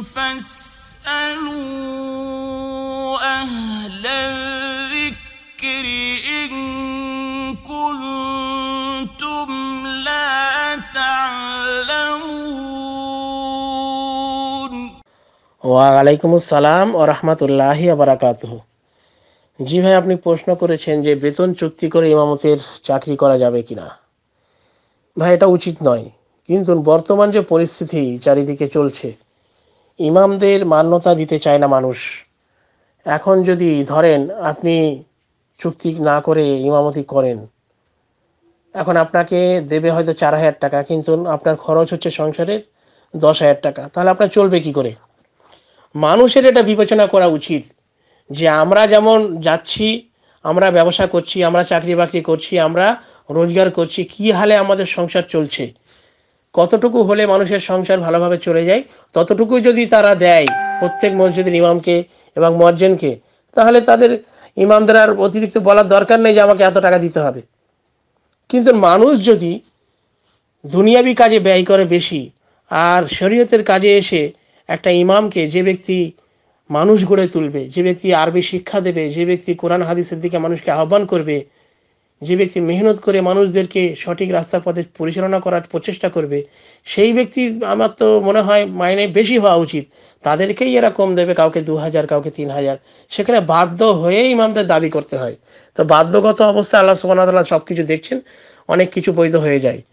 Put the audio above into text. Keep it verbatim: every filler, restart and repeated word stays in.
فاسألوا أهل الذكر إن كنتم لا تعلمون। ওয়ালাইকুম আসসালাম ওয়া রাহমাতুল্লাহি ওয়া বারাকাতুহু। জি ভাই, আপনি প্রশ্ন করেছেন যে বেতন চুক্তি করে ইমামতের চাকরি করা যাবে কিনা। ভাই, এটা উচিত নয়, কিন্তু বর্তমান যে পরিস্থিতি চারিদিকে চলছে, ইমামদের মান্যতা দিতে চায় না মানুষ। এখন যদি ধরেন আপনি চুক্তি না করে ইমামতি করেন, এখন আপনাকে দেবে হয়তো চার হাজার টাকা, কিন্তু আপনার খরচ হচ্ছে সংসারের দশ হাজার টাকা, তাহলে আপনার চলবে কি করে? মানুষের এটা বিবেচনা করা উচিত যে আমরা যেমন যাচ্ছি, আমরা ব্যবসা করছি, আমরা চাকরি বাকরি করছি, আমরা রোজগার করছি, কি হালে আমাদের সংসার চলছে, কতটুকু হলে মানুষের সংসার ভালোভাবে চলে যায়, ততটুকু যদি তারা দেয় প্রত্যেক মসজিদের ইমামকে এবং মুয়াজ্জিনকে, তাহলে তাদের ইমামদের আর অতিরিক্ত বলার দরকার নেই যে আমাকে এত টাকা দিতে হবে। কিন্তু মানুষ যদি দুনিয়াবি কাজে ব্যয় করে বেশি, আর শরীয়তের কাজে এসে একটা ইমামকে, যে ব্যক্তি মানুষ গড়ে তুলবে, যে ব্যক্তি আরবি শিক্ষা দেবে, যে ব্যক্তি কোরআন হাদিসের দিকে মানুষকে আহ্বান করবে, যে ব্যক্তি মেহনত করে মানুষদেরকে সঠিক রাস্তার পথে পরিচালনা করার প্রচেষ্টা করবে, সেই ব্যক্তি আমার তো মনে হয় মাইনে বেশি হওয়া উচিত। তাদেরকেই এরা কম দেবে, কাউকে দু হাজার, কাউকে তিন হাজার। সেখানে বাধ্য হয়ে ইমামদের দাবি করতে হয়। তো বাধ্যগত অবস্থায় আল্লাহ সুবহানাহু ওয়া তাআলা সব কিছু দেখছেন, অনেক কিছু বৈধ হয়ে যায়।